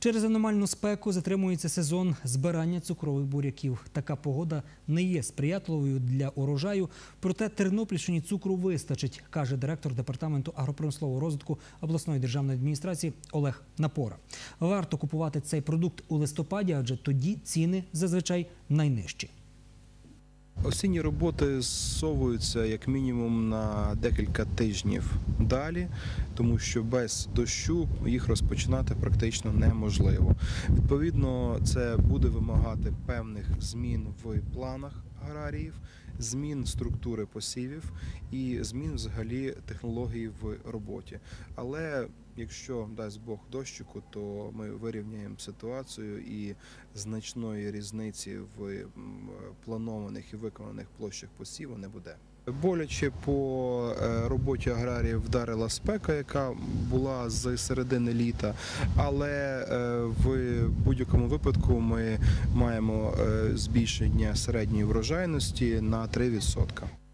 Через аномальну спеку затримується сезон збирання цукрових буряків. Така погода не є сприятливою для урожаю, проте Тернопільщині цукру вистачить, каже директор Департаменту агропромислового розвитку обласної державної адміністрації Олег Напора. Варто купувати цей продукт у листопаді, адже тоді ціни зазвичай найнижчі. Осінні роботи зсовуються як мінімум на декілька тижнів далі, тому що без дощу їх розпочинати практично неможливо. Відповідно, це буде вимагати певних змін в планах аграріїв, змін структури посівів і змін взагалі технологій в роботі. Але якщо дасть Бог дощику, то ми вирівняємо ситуацію і значної різниці в планованих і виконаних площах посіву не буде. Боляче по роботі аграріїв вдарила спека, яка була з середини літа, але в будь-якому випадку ми маємо збільшення середньої врожайності на 3%.